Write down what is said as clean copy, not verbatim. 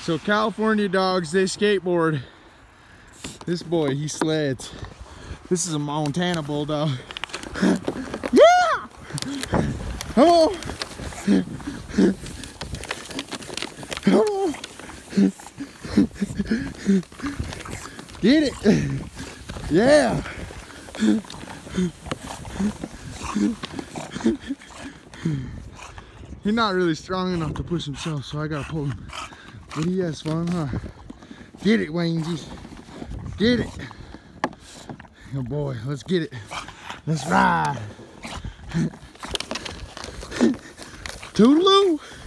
So California dogs, they skateboard. This boy, he sleds. This is a Montana Bulldog. Yeah! Oh! Oh! Get it! Yeah! He's not really strong enough to push himself, so I gotta pull him. But he has fun, huh? Get it, Waynesy. Get it. Oh boy, let's get it. Let's ride. Toodaloo.